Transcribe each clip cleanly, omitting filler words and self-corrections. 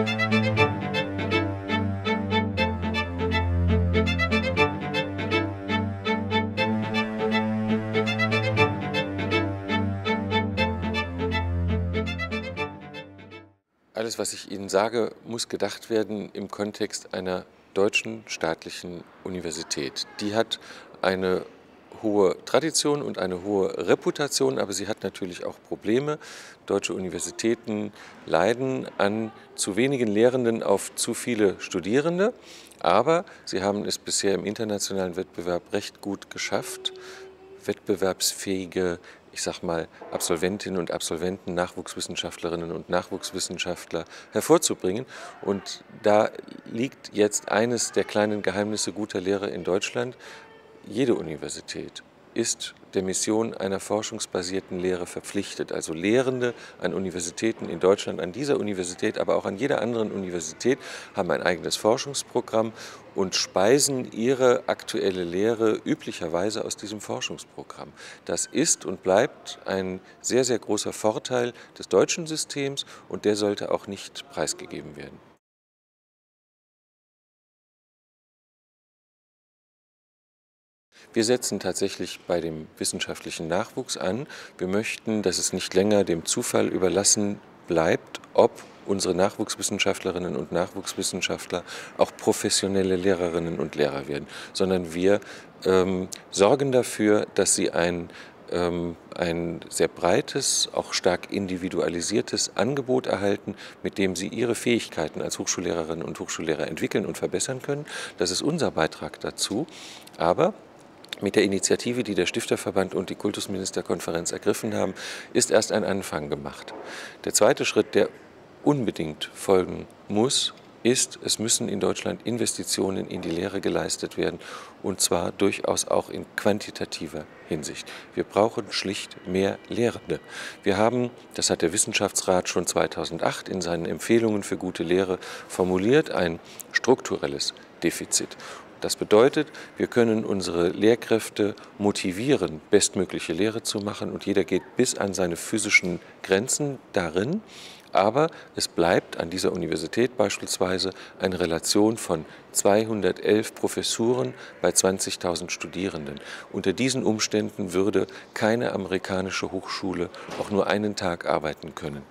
Alles, was ich Ihnen sage, muss gedacht werden im Kontext einer deutschen staatlichen Universität. Die hat eine hohe Tradition und eine hohe Reputation, aber sie hat natürlich auch Probleme. Deutsche Universitäten leiden an zu wenigen Lehrenden auf zu viele Studierende, aber sie haben es bisher im internationalen Wettbewerb recht gut geschafft, wettbewerbsfähige, ich sag mal, Absolventinnen und Absolventen, Nachwuchswissenschaftlerinnen und Nachwuchswissenschaftler hervorzubringen. Und da liegt jetzt eines der kleinen Geheimnisse guter Lehre in Deutschland. Jede Universität ist der Mission einer forschungsbasierten Lehre verpflichtet. Also Lehrende an Universitäten in Deutschland, an dieser Universität, aber auch an jeder anderen Universität, haben ein eigenes Forschungsprogramm und speisen ihre aktuelle Lehre üblicherweise aus diesem Forschungsprogramm. Das ist und bleibt ein sehr, sehr großer Vorteil des deutschen Systems und der sollte auch nicht preisgegeben werden. Wir setzen tatsächlich bei dem wissenschaftlichen Nachwuchs an. Wir möchten, dass es nicht länger dem Zufall überlassen bleibt, ob unsere Nachwuchswissenschaftlerinnen und Nachwuchswissenschaftler auch professionelle Lehrerinnen und Lehrer werden, sondern wir sorgen dafür, dass sie ein sehr breites, auch stark individualisiertes Angebot erhalten, mit dem sie ihre Fähigkeiten als Hochschullehrerinnen und Hochschullehrer entwickeln und verbessern können. Das ist unser Beitrag dazu. Aber mit der Initiative, die der Stifterverband und die Kultusministerkonferenz ergriffen haben, ist erst ein Anfang gemacht. Der zweite Schritt, der unbedingt folgen muss, ist, es müssen in Deutschland Investitionen in die Lehre geleistet werden, und zwar durchaus auch in quantitativer Hinsicht. Wir brauchen schlicht mehr Lehrende. Wir haben, das hat der Wissenschaftsrat schon 2008 in seinen Empfehlungen für gute Lehre formuliert, ein strukturelles Defizit. Das bedeutet, wir können unsere Lehrkräfte motivieren, bestmögliche Lehre zu machen, und jeder geht bis an seine physischen Grenzen darin. Aber es bleibt an dieser Universität beispielsweise eine Relation von 211 Professuren bei 20.000 Studierenden. Unter diesen Umständen würde keine amerikanische Hochschule auch nur einen Tag arbeiten können.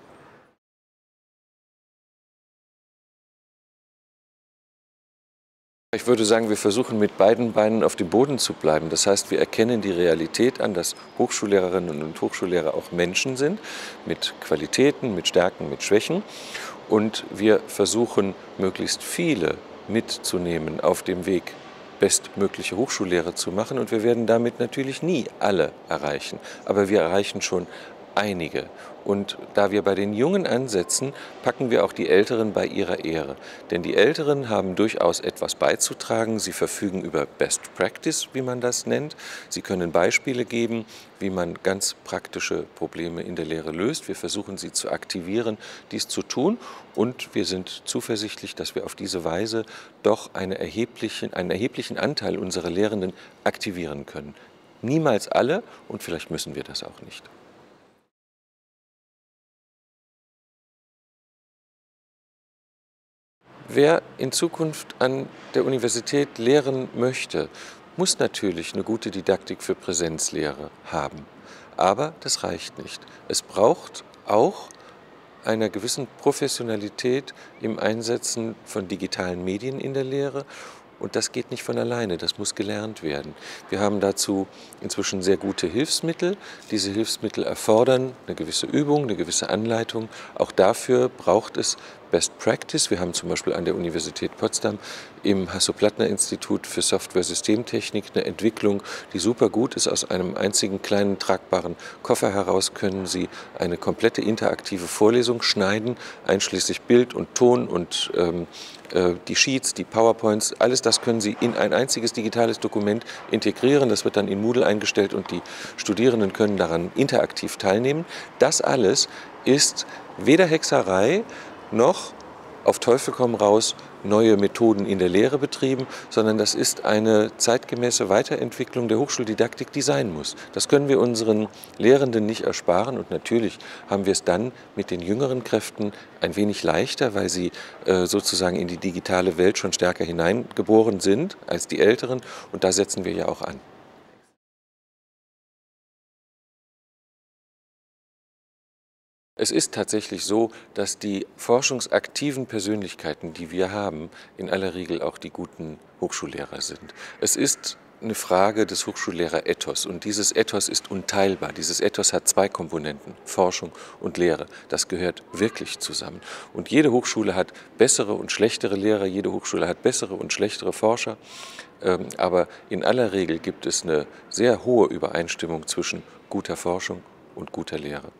Ich würde sagen, wir versuchen mit beiden Beinen auf dem Boden zu bleiben. Das heißt, wir erkennen die Realität an, dass Hochschullehrerinnen und Hochschullehrer auch Menschen sind, mit Qualitäten, mit Stärken, mit Schwächen. Und wir versuchen, möglichst viele mitzunehmen auf dem Weg, bestmögliche Hochschullehre zu machen. Und wir werden damit natürlich nie alle erreichen. Aber wir erreichen schon einige. Und da wir bei den Jungen ansetzen, packen wir auch die Älteren bei ihrer Ehre. Denn die Älteren haben durchaus etwas beizutragen. Sie verfügen über Best Practice, wie man das nennt. Sie können Beispiele geben, wie man ganz praktische Probleme in der Lehre löst. Wir versuchen sie zu aktivieren, dies zu tun. Und wir sind zuversichtlich, dass wir auf diese Weise doch einen erheblichen Anteil unserer Lehrenden aktivieren können. Niemals alle, und vielleicht müssen wir das auch nicht. Wer in Zukunft an der Universität lehren möchte, muss natürlich eine gute Didaktik für Präsenzlehre haben. Aber das reicht nicht. Es braucht auch einer gewissen Professionalität im Einsetzen von digitalen Medien in der Lehre. Und das geht nicht von alleine, das muss gelernt werden. Wir haben dazu inzwischen sehr gute Hilfsmittel. Diese Hilfsmittel erfordern eine gewisse Übung, eine gewisse Anleitung. Auch dafür braucht es Best Practice. Wir haben zum Beispiel an der Universität Potsdam im Hasso-Plattner-Institut für Software-Systemtechnik eine Entwicklung, die super gut ist. Aus einem einzigen kleinen tragbaren Koffer heraus können Sie eine komplette interaktive Vorlesung schneiden, einschließlich Bild und Ton und die Sheets, die PowerPoints, alles das können Sie in ein einziges digitales Dokument integrieren. Das wird dann in Moodle eingestellt und die Studierenden können daran interaktiv teilnehmen. Das alles ist weder Hexerei noch auf Teufel komm raus neue Methoden in der Lehre betrieben, sondern das ist eine zeitgemäße Weiterentwicklung der Hochschuldidaktik, die sein muss. Das können wir unseren Lehrenden nicht ersparen und natürlich haben wir es dann mit den jüngeren Kräften ein wenig leichter, weil sie sozusagen in die digitale Welt schon stärker hineingeboren sind als die Älteren und da setzen wir ja auch an. Es ist tatsächlich so, dass die forschungsaktiven Persönlichkeiten, die wir haben, in aller Regel auch die guten Hochschullehrer sind. Es ist eine Frage des Hochschullehrerethos und dieses Ethos ist unteilbar. Dieses Ethos hat zwei Komponenten, Forschung und Lehre. Das gehört wirklich zusammen. Und jede Hochschule hat bessere und schlechtere Lehrer, jede Hochschule hat bessere und schlechtere Forscher. Aber in aller Regel gibt es eine sehr hohe Übereinstimmung zwischen guter Forschung und guter Lehre.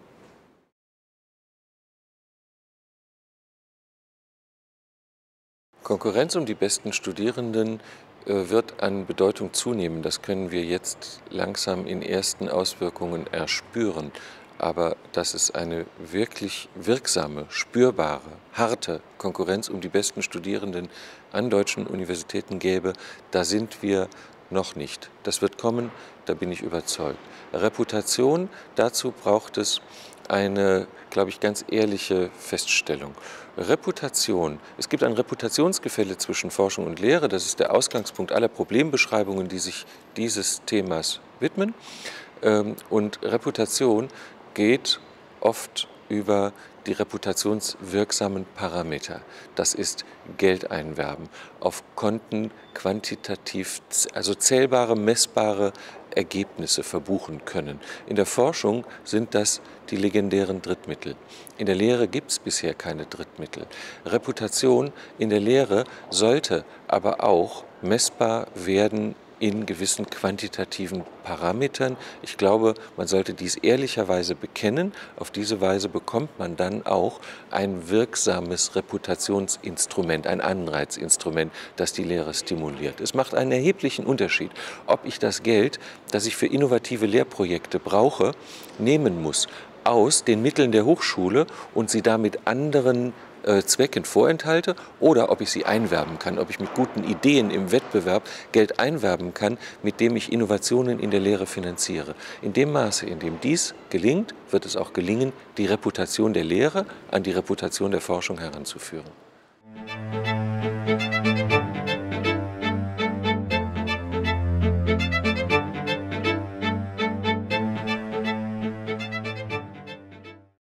Konkurrenz um die besten Studierenden wird an Bedeutung zunehmen. Das können wir jetzt langsam in ersten Auswirkungen erspüren. Aber dass es eine wirklich wirksame, spürbare, harte Konkurrenz um die besten Studierenden an deutschen Universitäten gäbe, da sind wir noch nicht. Das wird kommen, da bin ich überzeugt. Reputation, dazu braucht es eine, glaube ich, ganz ehrliche Feststellung. Reputation, es gibt ein Reputationsgefälle zwischen Forschung und Lehre, das ist der Ausgangspunkt aller Problembeschreibungen, die sich dieses Themas widmen. Und Reputation geht oft über die reputationswirksamen Parameter. Das ist Geld einwerben, auf Konten quantitativ, also zählbare, messbare Ergebnisse verbuchen können. In der Forschung sind das die legendären Drittmittel. In der Lehre gibt es bisher keine Drittmittel. Reputation in der Lehre sollte aber auch messbar werden in gewissen quantitativen Parametern. Ich glaube, man sollte dies ehrlicherweise bekennen. Auf diese Weise bekommt man dann auch ein wirksames Reputationsinstrument, ein Anreizinstrument, das die Lehre stimuliert. Es macht einen erheblichen Unterschied, ob ich das Geld, das ich für innovative Lehrprojekte brauche, nehmen muss aus den Mitteln der Hochschule und sie damit anderen Zwecken vorenthalte oder ob ich sie einwerben kann, ob ich mit guten Ideen im Wettbewerb Geld einwerben kann, mit dem ich Innovationen in der Lehre finanziere. In dem Maße, in dem dies gelingt, wird es auch gelingen, die Reputation der Lehre an die Reputation der Forschung heranzuführen.